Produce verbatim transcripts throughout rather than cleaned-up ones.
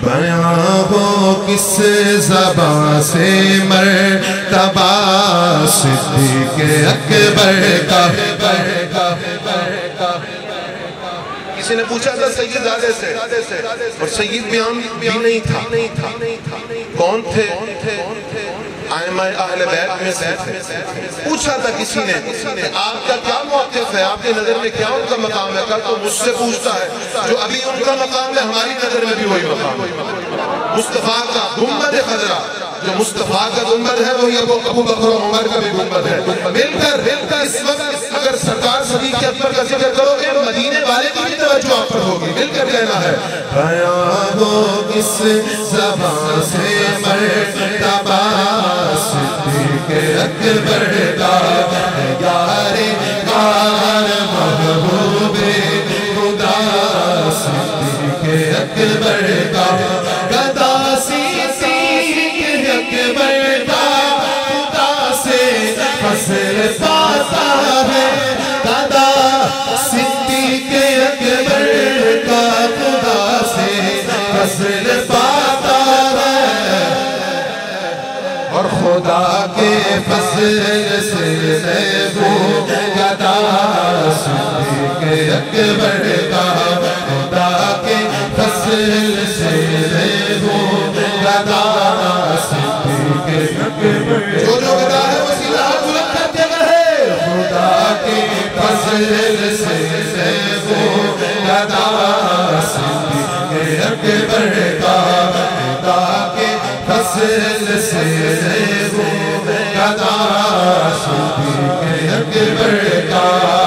بیاں ہو کس زبان سے مرتبہ صدیق اکبر کا. کسی نے پوچھا تھا سید زادے سے اور سید بیان بھی نہیں تھا. کون تھے؟ آئمہ اہل بیت میں سے تھے. پوچھا تھا کسی نے آپ کا کیا موقف ہے، آپ کی نظر میں کیا ان کا مقام ہے؟ کہا تو مجھ سے پوچھتا ہے جو ابھی ان کا مقام ہے ہماری نظر میں بھی وہی مقام ہے. مصطفیٰ کا گنبد خضرا، جو مصطفیٰ کا گنبد ہے وہی ابو بکر و عمر کا بھی گنبد ہے. مل کر اس وقت اگر سرکار صدیق اکبر کا ذکر کرو گے مدینے والے کی بھی توجہ آپ پر ہوگی. مل کر کہنا ہے بیاں ہو کس زبان سے مرتبہ صدیق اکبر کا. یار کار محبوب خدا صدیق اکبر کا. گدا صدیق اکبر کا خدا سے فضل پاتا ہے. گدا صدیق اکبر کا خدا سے فضل پاتا ہے اور خدا کے فضل سے وہ گدا صدیق اکبر کا. خدا کے فضل سے وہ گدا صدیق اکبر. جو جو گدا ہے وسیلہ بلند کر کے کہے خدا کے فضل سے وہ گدا صدیق اکبر کا. خدا کے فضل سے وہ گدا صدیق اکبر کا.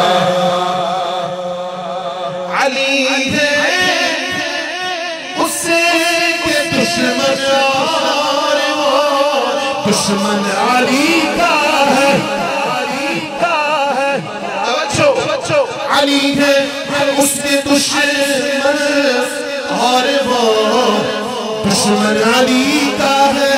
علی ہے اس کے دشمن اور وہ دشمن علی کا ہے. توجہ علی ہے اس کے دشمن اور وہ دشمن علی کا ہے.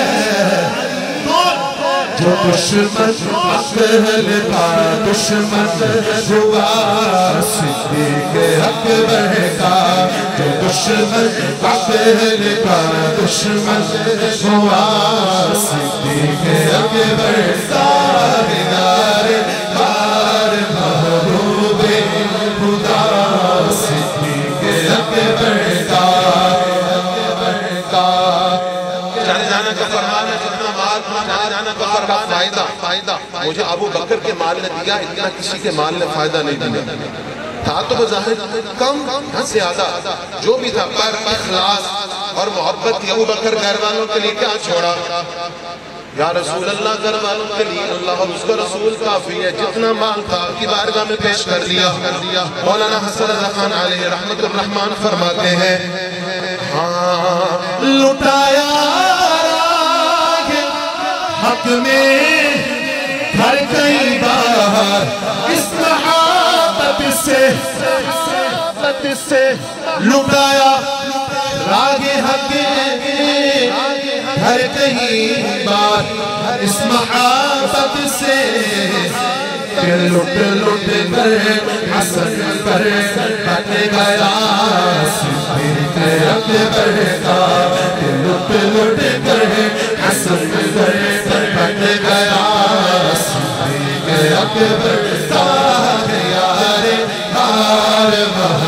جو دشمن اہل کا دشمن ہوا صدیق اکبر کا. جو دشمن اہل کا دشمن ہوا صدیق اکبر کا. یار کار محبوب خدا صدیق اکبر کا. جانے جانا کا فرمان ہے جتنا مال جانے جانا کا فرمان فائدہ. مجھے ابو بکر کے مال نے دیا اتنا کسی کے مال نے فائدہ نہیں دیا. تھا تو بظاہر کم نہ زیادہ جو بھی تھا پر اخلاص اور محبت تھی. ابو بکر گھر والوں کے لیے کیا چھوڑا؟ یا رسول اللہ گھر والوں کے لیے اللہ اور اس کا رسول کافی ہے. جتنا مال تھا آپ کی بارگاہ میں پیش کر دیا. مولانا حسن رضا خان علیہ رحمت الرحمن فرماتے ہیں ہاں لٹایا حق میں ہر کئی بار اس محبت سے لٹایا راگ حق ہر کئی بار اس محبت سے. لٹ لٹ کر حسن پر بن گیا صدیق اکبر کا. لٹ لٹ کر حسن پر بن گیا صدیق اکبر کا. یار کار